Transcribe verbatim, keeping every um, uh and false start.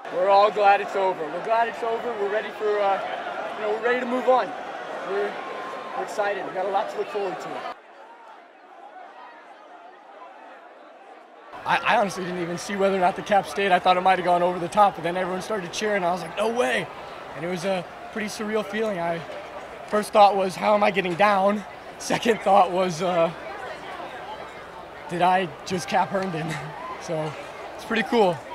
We're all glad it's over. We're glad it's over. We're ready for, uh, you know, we're ready to move on. We're, we're excited. We've got a lot to look forward to. I, I honestly didn't even see whether or not the cap stayed. I thought it might have gone over the top, but then everyone started cheering, and I was like, no way. And it was a pretty surreal feeling. I first thought was, how am I getting down? Second thought was, uh, did I just cap Herndon? So it's pretty cool.